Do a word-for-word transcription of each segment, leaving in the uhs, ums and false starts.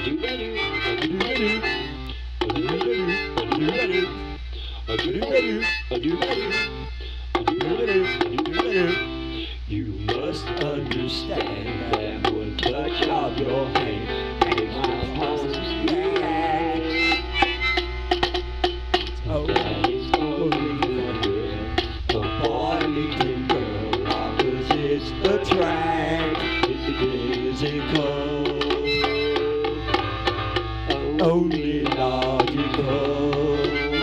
You must understand that one touch of your hand and my pulse react. Oh, that is only the will of boy meeting girl. Opposites attract. It's physical, only logical.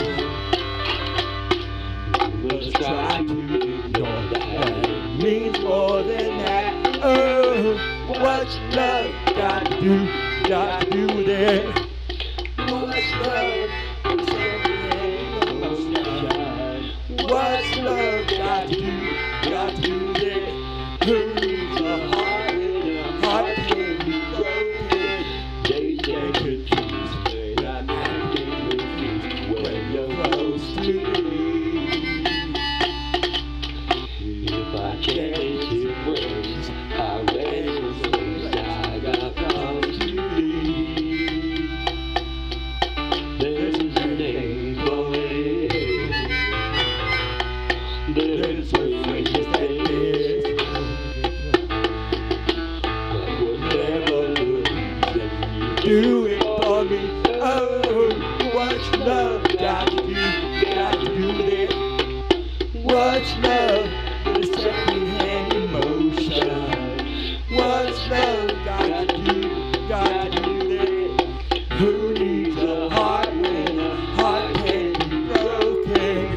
You must try to ignore that. It means more than that. Oh, what's love got to do? Got to do with it. What's love? What's love got to do? Got to do with it. Who needs a heart when a heart can be broken? They get confused, not acting confused when you're close to me. If I can't hear words, I read the things I got close to me. There's a name for it. There's a phrase that is, but whatever the reason you do it for me. Oh, what's love got to do? Got to do with it. What's love? The second-hand emotion. What's love got to do? Got to do with it. Who needs a heart when a heart can be broken?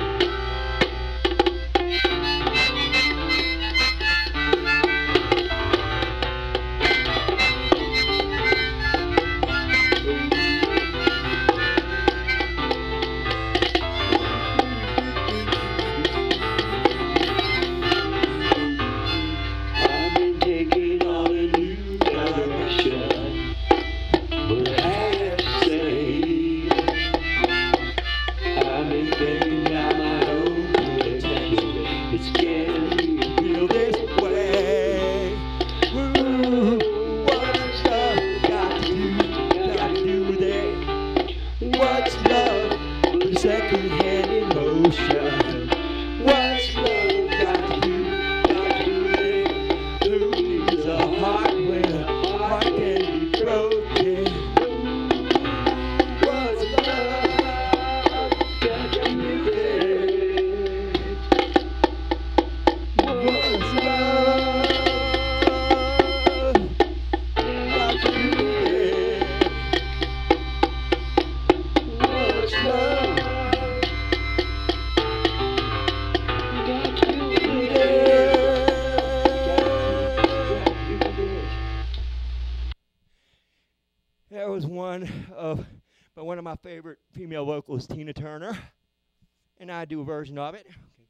I've been taking on a new direction, but I have to say, I've been thinking out my own protection. It's getting me to feel this way. Ooh, what's love got to do? Got to do with it. What's love? The second-hand emotion. What's love got to do? Got to do with it. Who needs a heart when a heart can be broken? What's love got to do with it? What's love got to do with it? What's love got to do with it? That was one of, but one of my favorite female vocalists, Tina Turner, and I do a version of it.